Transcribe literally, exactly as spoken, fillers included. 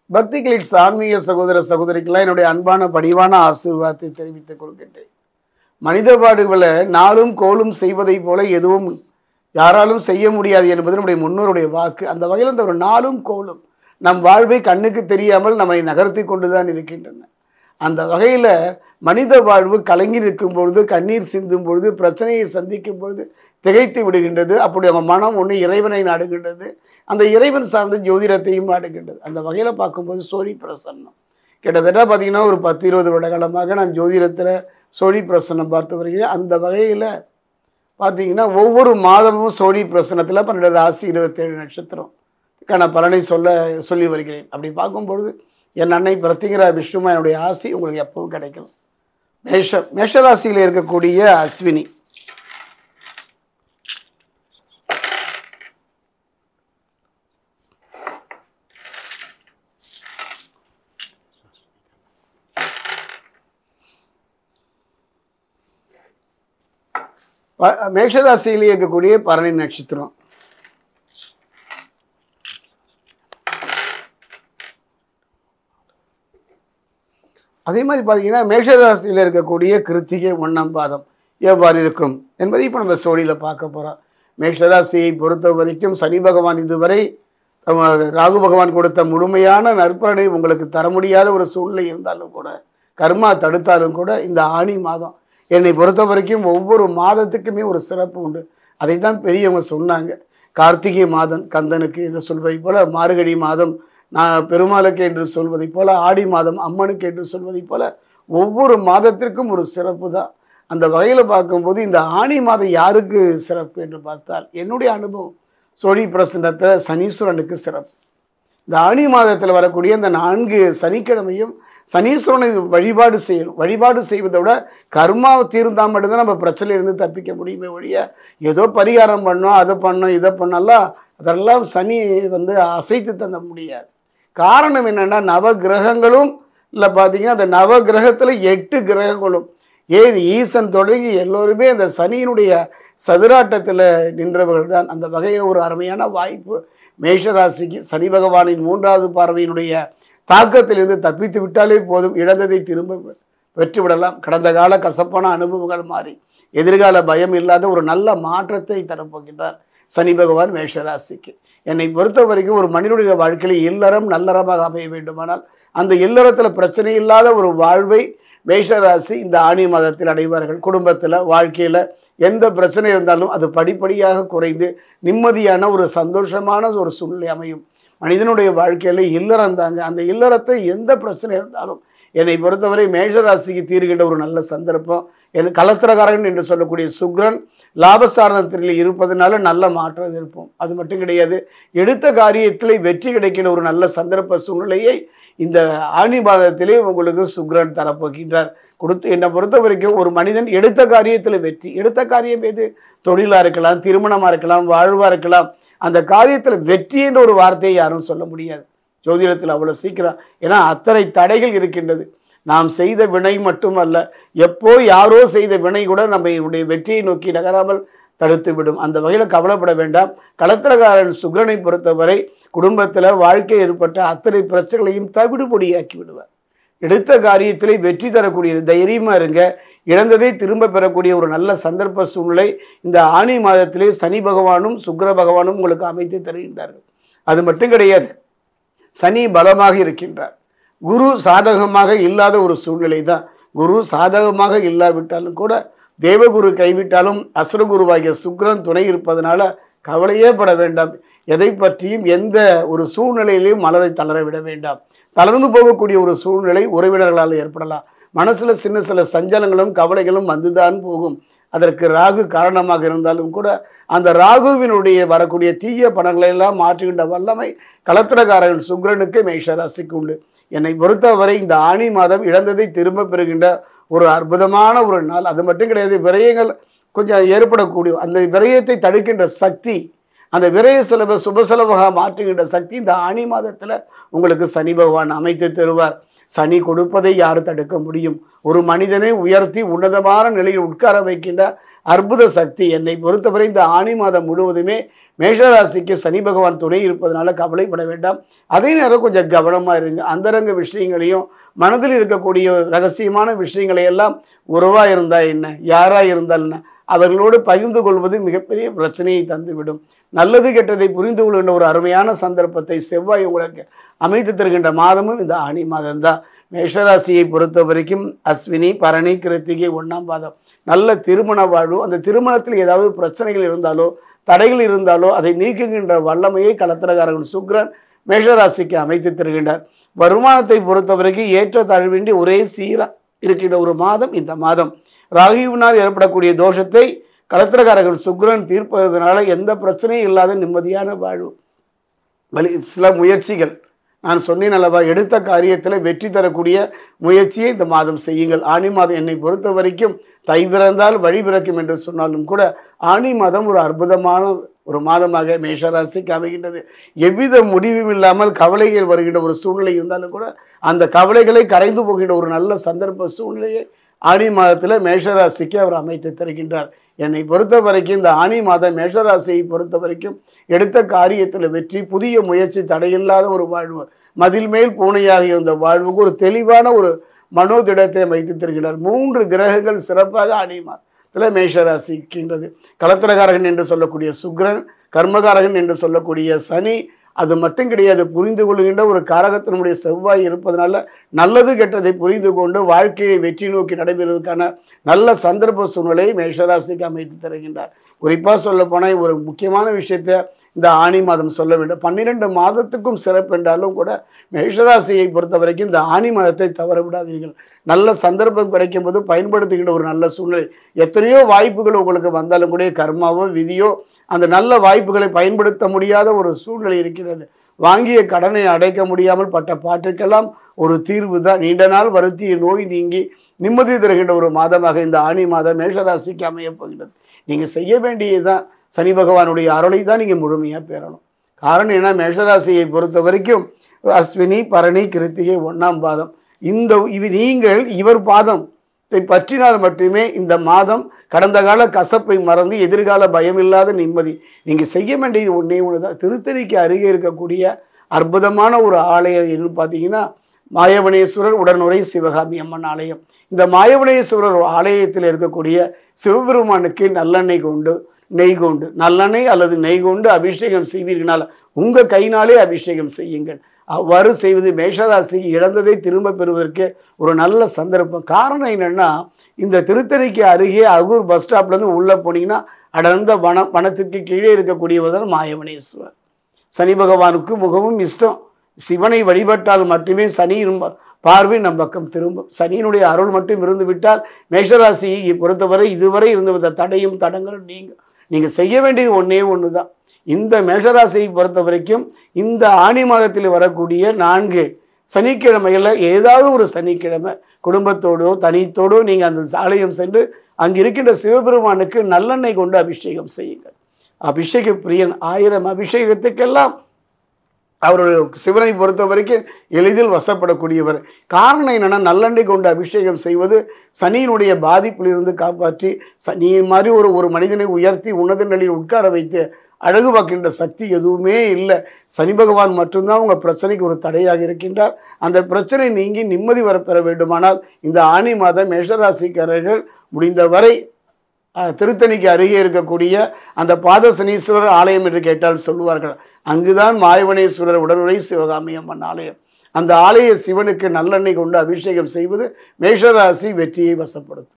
பக்தி கிளிட்ஸ் ஆன்மீக சகோதர சகோதரிக்கெல்லாம் என்னுடைய அன்பான பணிவான ஆசீர்வாதத்தை தெரிவித்துக் கொள்கின்றேன். மனித பாடுகளை நாளும் கோலும் செய்வதைப் போல எதுவும் யாராலும் செய்ய முடியாது என்பது நம்முடைய முன்னோருடைய வாக்கு. அந்த வகையில் இந்த ஒரு நாளும் கோலும் நம் வாழ்வை கண்ணுக்கு தெரியாமல் நம்மை நகர்த்தி கொண்டுதான் இருக்கின்றன. அந்த வகையில் மனித வாழ்வு கலங்கி நிற்கும் பொழுது, கண்ணீர் சிந்தும் பொழுது, பிரச்சனையை சந்திக்கும் பொழுது திகைத்து விடுகின்றது. அப்படி அவங்க மனம் ஒன்று இறைவனை நாடுகின்றது, அந்த இறைவன் சார்ந்த ஜோதிடத்தையும் நாடுகின்றது. அந்த வகையில் பார்க்கும்போது சோழி பிரசன்னம் கிட்டத்தட்ட பார்த்தீங்கன்னா ஒரு பத்து இருபது வருட காலமாக நான் ஜோதிடத்தில் சோழி பிரசன்னம் பார்த்து வருகிறேன். அந்த வகையில் பார்த்தீங்கன்னா ஒவ்வொரு மாதமும் சோழி பிரசன்னத்தில் பன்னெண்டு ராசி இருபத்தேழு நட்சத்திரம்க்கான பலனை சொல்ல சொல்லி வருகிறேன். அப்படி பார்க்கும்பொழுது என் அன்னை பிரத்திகரா விஷ்ணுமா என்னுடைய ஆசி உங்களுக்கு எப்பவும் கிடைக்கும். மேஷம் மேஷராசியில் இருக்கக்கூடிய அஸ்வினி, மேஷராசியில் இருக்கக்கூடிய பரணி நட்சத்திரம், அதே மாதிரி பார்த்தீங்கன்னா மேஷராசியில் இருக்கக்கூடிய கிருத்திகை ஒன்றாம் பாதம் எவ்வாறு இருக்கும் என்பதை இப்போ நம்ம சோழியில் பார்க்க போகிறோம். மேஷராசியை பொறுத்த வரைக்கும் சனி பகவான் இதுவரை ராகு பகவான் கொடுத்த முழுமையான நற்பலனை உங்களுக்கு தர முடியாத ஒரு சூழ்நிலை இருந்தாலும் கூட, கர்மா தடுத்தாலும் கூட, இந்த ஆனி மாதம் என்னை பொறுத்த வரைக்கும் ஒவ்வொரு மாதத்துக்குமே ஒரு சிறப்பு உண்டு. அதை தான் பெரியவங்க சொன்னாங்க. கார்த்திகை மாதம் கந்தனுக்கு என்று சொல்வதை போல, மார்கழி மாதம் நான் பெருமாளுக்கு என்று சொல்வதை போல, ஆடி மாதம் அம்மனுக்கு என்று சொல்வதை போல ஒவ்வொரு மாதத்திற்கும் ஒரு சிறப்பு தான். அந்த வகையில் பார்க்கும்போது இந்த ஆனி மாதம் யாருக்கு சிறப்பு என்று பார்த்தால், என்னுடைய அனுபவம் சோழி பிரசன்னத்தை சனீஸ்வரனுக்கு சிறப்பு. இந்த ஆனி மாதத்தில் வரக்கூடிய இந்த நான்கு சனிக்கிழமையும் சனீஸ்வரனை வழிபாடு செய்யணும். வழிபாடு செய்வதை விட கர்மாவை தீர்ந்தால் மட்டும்தான் நம்ம பிரச்சனையிலிருந்து தப்பிக்க முடியுமே ஒழிய ஏதோ பரிகாரம் பண்ணோம், அதை பண்ணோம், இதை பண்ணலாம் அதெல்லாம் சனி வந்து அசைத்து தந்த முடியாது. காரணம் என்னென்னா நவ கிரகங்களும் இல்லை பார்த்தீங்கன்னா அந்த நவ கிரகத்தில் எட்டு கிரகங்களும் ஏன் ஈசன் தொடங்கி எல்லோருமே அந்த சனியினுடைய சதுராட்டத்தில் நின்றவர்கள் தான். அந்த வகையில் ஒரு அருமையான வாய்ப்பு மேஷராசிக்கு. சனி பகவானின் மூன்றாவது பார்வையினுடைய தாக்கத்திலிருந்து தப்பித்து விட்டாலே போதும், இழந்ததை திரும்ப பெற்றுவிடலாம். கடந்த கால கசப்பான அனுபவங்கள் மாறி எதிர்கால பயம் இல்லாத ஒரு நல்ல மாற்றத்தை தரப்போகின்றார் சனி பகவான் மேஷராசிக்கு. என்னை பொறுத்த வரைக்கும் ஒரு மனிதனுடைய வாழ்க்கையில் இல்லறம் நல்லறமாக அமைய வேண்டுமானால் அந்த இல்லறத்தில் பிரச்சனை இல்லாத ஒரு வாழ்வை மேஷராசி இந்த ஆனி மாதத்தில் அடைவார்கள். குடும்பத்தில் வாழ்க்கையில் எந்த பிரச்சனை இருந்தாலும் அது படிப்படியாக குறைந்து நிம்மதியான ஒரு சந்தோஷமான ஒரு சூழ்நிலை அமையும். மனிதனுடைய வாழ்க்கையில் இல்லறம் தாங்க. அந்த இல்லறத்தை எந்த பிரச்சனை இருந்தாலும் என்னை பொறுத்தவரை மேஷராசிக்கு தீர்கின்ற ஒரு நல்ல சந்தர்ப்பம். என் கலத்திரகாரன் என்று சொல்லக்கூடிய சுக்கிரன் லாபஸ்தானத்தில் இருப்பதனால நல்ல மாற்றம் இருப்போம். அது மட்டும் கிடையாது, எடுத்த காரியத்தில் வெற்றி கிடைக்கிற ஒரு நல்ல சந்தர்ப்ப சூழ்நிலையை இந்த ஆனி மாதத்திலே உங்களுக்கு சுக்கிரன் தரப்போகின்றார். கொடுத்து என்னை பொறுத்த வரைக்கும் ஒரு மனிதன் எடுத்த காரியத்தில் வெற்றி, எடுத்த காரியம் எது, தொழிலாக இருக்கலாம், திருமணமாக இருக்கலாம், வாழ்வாக இருக்கலாம், அந்த காரியத்தில் வெற்றி என்ற ஒரு வார்த்தையை யாரும் சொல்ல முடியாது ஜோதிடத்தில் அவ்வளோ சீக்கிரம். ஏன்னா அத்தனை தடைகள் இருக்கின்றது. நாம் செய்த வினை மட்டுமல்ல, எப்போ யாரோ செய்த வினை கூட நம்மளுடைய வெற்றியை நோக்கி நகராமல் தடுத்து விடும். அந்த வகையில் கவலைப்பட வேண்டாம். களத்திரக்காரன் சுக்கிரனை பொறுத்தவரை குடும்பத்தில் வாழ்க்கை ஏற்பட்ட அத்தனை பிரச்சனைகளையும் தவிடுபொடியாக்கி விடுவார். எடுத்த காரியத்திலே வெற்றி தரக்கூடியது. தைரியமாக இருங்க. இழந்ததை திரும்ப பெறக்கூடிய ஒரு நல்ல சந்தர்ப்ப சூழ்நிலை இந்த ஆனி மாதத்திலே சனி பகவானும் சுக்கிர பகவானும் உங்களுக்கு அமைத்து தருகின்றார்கள். அது மட்டும் கிடையாது, சனி பலமாக இருக்கின்றார். குரு சாதகமாக இல்லாத ஒரு சூழ்நிலை தான். குரு சாதகமாக இல்லாவிட்டாலும் கூட தேவகுரு கைவிட்டாலும் அசுரகுருவாகிய சுக்கிரன் துணை இருப்பதனால கவலையே பட வேண்டாம். எதை பற்றியும் எந்த ஒரு சூழ்நிலையிலையும் மனதை தளர விட வேண்டாம். தளர்ந்து போகக்கூடிய ஒரு சூழ்நிலை உறவினர்களால் ஏற்படலாம். மனசில் சின்ன சில சஞ்சலங்களும் கவலைகளும் வந்துதான் போகும். அதற்கு ராகு காரணமாக இருந்தாலும் கூட அந்த ராகுவினுடைய வரக்கூடிய தீய பணங்களை எல்லாம் மாற்றுகின்ற வல்லமை களத்திரக்காரன் சுக்கிரனுக்கு மேஷராசிக்கு உண்டு. என்னை பொறுத்தவரை இந்த ஆனி மாதம் இழந்ததை திரும்ப பெறுகின்ற ஒரு அற்புதமான ஒரு நாள். அது மட்டும் கிடையாது, விரயங்கள் கொஞ்சம் ஏற்படக்கூடிய அந்த விரயத்தை தடுக்கின்ற சக்தி, அந்த விரய செலவை சுப செலவாக மாற்றுகின்ற சக்தி இந்த ஆனி மாதத்தில் உங்களுக்கு சனி பகவான் அமைத்து தருவார். சனி கொடுப்பதை யார் தடுக்க முடியும்? ஒரு மனிதனை உயர்த்தி உன்னதமான நிலையில் உட்கார வைக்கின்ற அற்புத சக்தி. என்னை பொறுத்தவரை இந்த ஆணி மாதம் முழுவதுமே மேஷராசிக்கு சனி பகவான் துணை இருப்பதனால கவலைப்பட வேண்டாம். அதே நேரம் கொஞ்சம் கவனமாக இருங்க. அந்தரங்க விஷயங்களையும் மனதில் இருக்கக்கூடிய ரகசியமான விஷயங்களை எல்லாம் உறவாக இருந்தால் என்ன, யாராக இருந்தால் என்ன, அவர்களோடு பகிர்ந்து கொள்வது மிகப்பெரிய பிரச்சனையை தந்துவிடும். நல்லது கெட்டதை புரிந்து கொள்கின்ற ஒரு அருமையான சந்தர்ப்பத்தை செவ்வாய் உங்களுக்கு அமைத்து தருகின்ற மாதமும் இந்த ஆணி மாதம்தான். மேஷராசியை பொறுத்த வரைக்கும் அஸ்வினி, பரணி, கிருத்திகை ஒன்றாம் பாதம் நல்ல திருமண வாழ்வு. அந்த திருமணத்தில் ஏதாவது பிரச்சனைகள் இருந்தாலோ தடைகள் இருந்தாலோ அதை நீக்குகின்ற வல்லமையை களத்திரக்காரர்கள் சுக்கிரன் மேஷராசிக்கு அமைத்து தருகின்றார். வருமானத்தை பொறுத்த வரைக்கும் ஏற்ற தாழ்வின்றி ஒரே சீராக இருக்கின்ற ஒரு மாதம் இந்த மாதம். ராகுவினால் ஏற்படக்கூடிய தோஷத்தை களத்திரக்காரர்கள் சுக்கிரன் தீர்ப்பதனால எந்த பிரச்சனையும் இல்லாத நிம்மதியான வாழ்வு. வழி சில முயற்சிகள் நான் சொன்னேன் அல்லவா, எடுத்த காரியத்தில் வெற்றி தரக்கூடிய முயற்சியை இந்த மாதம் செய்யுங்கள். ஆணி மாதம் என்னை பொறுத்த வரைக்கும் தை பிறந்தால் வழி பிறக்கும் என்று சொன்னாலும் கூட ஆணி மாதம் ஒரு அற்புதமான ஒரு மாதமாக மேஷராசிக்கு அமைகின்றது. எவ்வித முடிவும் இல்லாமல் கவலைகள் வருகின்ற ஒரு சூழ்நிலை இருந்தாலும் கூட அந்த கவலைகளை கரைந்து போகின்ற ஒரு நல்ல சந்தர்ப்ப சூழ்நிலையை ஆணி மாதத்தில் மேஷராசிக்கு அவர் அமைத்து தருகின்றார். என்னை பொறுத்த வரைக்கும் இந்த ஆணி மாதம் மேஷராசியை பொறுத்த வரைக்கும் எடுத்த காரியத்தில் வெற்றி, புதிய முயற்சி, தடையில்லாத ஒரு வாழ்வு, மதில் மேல் பூனையாக இருந்த வாழ்வுக்கு ஒரு தெளிவான ஒரு மனோதிடத்தை வைத்து தருகிறார். மூன்று கிரகங்கள் சிறப்பாக ஆணி மாதத்தில் மேஷராசிக்கின்றது. களத்திரகாரகன் என்று சொல்லக்கூடிய சுக்கிரன், கர்மகாரகன் என்று சொல்லக்கூடிய சனி, அது மட்டும் கிடையாது, புரிந்து கொள்கின்ற ஒரு காரகத்தினுடைய செவ்வாய் இருப்பதனால நல்லது கெட்டதை புரிந்து கொண்டு வாழ்க்கையை வெற்றி நோக்கி நடைபெறுவதற்கான நல்ல சந்தர்ப்ப சூழ்நிலையை மேஷராசிக்கு அமைத்து தருகின்றார். குறிப்பாக சொல்ல போனால் ஒரு முக்கியமான விஷயத்தை இந்த ஆணி மாதம் சொல்ல வேண்டும். பன்னிரெண்டு மாதத்துக்கும் சிறப்பு என்றாலும் கூட மேஷராசியை பொறுத்த வரைக்கும் இந்த ஆணி மாதத்தை தவற விடாதீர்கள். நல்ல சந்தர்ப்பம் கிடைக்கும் போது பயன்படுத்துகின்ற ஒரு நல்ல சூழ்நிலை. எத்தனையோ வாய்ப்புகள் உங்களுக்கு வந்தாலும் கூட கர்மாவோ விதியோ அந்த நல்ல வாய்ப்புகளை பயன்படுத்த முடியாத ஒரு சூழ்நிலை இருக்கிறது. வாங்கிய கடனை அடைக்க முடியாமல் பட்ட பாட்டுக்கெல்லாம் ஒரு தீர்வு தான். நீண்ட நாள் வருத்திய நோய் நீங்கி நிம்மதி தருகின்ற ஒரு மாதமாக இந்த ஆணி மாதம் மேஷராசிக்கு அமையப் போகிறது. நீங்கள் செய்ய வேண்டியதுதான் சனி பகவானுடைய அருளை தான் நீங்கள் முழுமையாக பெறணும். காரணம் என்ன, மேஷராசியை பொறுத்த வரைக்கும் அஸ்வினி, பரணி, கிருத்திகை ஒன்றாம் பாதம். இந்த இவ நீங்கள் இவர் பாதம் பற்றினால் மட்டுமே இந்த மாதம் கடந்த கால கசப்பை மறந்து எதிர்கால பயமில்லாத நிம்மதி. நீங்கள் செய்ய வேண்டியது ஒன்றே ஒன்று தான். திருத்தணிக்கு அருகே இருக்கக்கூடிய அற்புதமான ஒரு ஆலயம் என்று பார்த்தீங்கன்னா மாயவனேஸ்வரர் உடனுரை சிவகாமி அம்மன் ஆலயம். இந்த மாயவனேஸ்வரர் ஆலயத்தில் இருக்கக்கூடிய சிவபெருமானுக்கு நல்லெண்ணெய் கொண்டு நெய் கொண்டு நல்லெண்ணெய் அல்லது நெய் கொண்டு அபிஷேகம் செய்வீர்களால் உங்கள் கையினாலே அபிஷேகம் செய்யுங்கள். அவ்வாறு செய்வது மேஷராசி இழந்ததை திரும்ப பெறுவதற்கு ஒரு நல்ல சந்தர்ப்பம். காரணம் என்னென்னா, இந்த திருத்தணிக்கு அருகே அகூர் பஸ் ஸ்டாப்லேருந்து உள்ளே போனீங்கன்னா அடர்ந்த வனம், வனத்திற்கு கீழே இருக்கக்கூடியவர் மாயவனேஸ்வரர். சனி பகவானுக்கு மிகவும் இஷ்டம். சிவனை வழிபட்டால் மட்டுமே சனி பார்வை நம் பக்கம் திரும்பும். சனியினுடைய அருள் மட்டும் இருந்து விட்டால் மேஷராசியை பொறுத்தவரை இதுவரை இருந்து வந்த தடையும் தடங்களும் நீங்கள் நீங்கள் செய்ய வேண்டியது ஒன்றே ஒன்று தான். இந்த மேஷராசியை பொறுத்த வரைக்கும் இந்த ஆணி மாதத்தில் வரக்கூடிய நான்கு சனிக்கிழமைகளில் ஏதாவது ஒரு சனிக்கிழமை குடும்பத்தோடோ தனித்தோடோ நீங்கள் அந்த ஆலயம் சென்று அங்கு இருக்கின்ற சிவபெருமானுக்கு நல்லெண்ணெய் கொண்டு அபிஷேகம் செய்யுங்கள். அபிஷேக பிரியன், ஆயிரம் அபிஷேகத்துக்கெல்லாம் அவருடைய சிவனை பொறுத்த வரைக்கும் எளிதில் வசப்படக்கூடியவர். காரணம் என்னென்னா, நல்லெண்ணெய் கொண்டு அபிஷேகம் செய்வது சனியினுடைய பாதிப்பிலிருந்து காப்பாற்றி சனி மாதிரி ஒரு ஒரு மனிதனை உயர்த்தி உன்னத நிலையில் உட்கார வைத்து அழகு பார்க்கின்ற சக்தி எதுவுமே இல்லை. சனி பகவான் மட்டும்தான் உங்கள் பிரச்சனைக்கு ஒரு தடையாக இருக்கின்றார். அந்த பிரச்சனை நீங்கி நிம்மதி வரப்பெற வேண்டுமானால் இந்த ஆணி மாதம் மேஷராசிக்காரர்கள் முடிந்தவரை திருத்தணிக்கு அருகே இருக்கக்கூடிய அந்த பாத சனீஸ்வரர் ஆலயம் என்று கேட்டால் சொல்லுவார்கள். அங்குதான் மாயவனேஸ்வரர் உடனுரை சிவகாமி அம்மன் ஆலயம். அந்த ஆலய சிவனுக்கு நல்லெண்ணெய் கொண்டு அபிஷேகம் செய்வது மேஷராசி வெற்றியை வசப்படுத்தும்.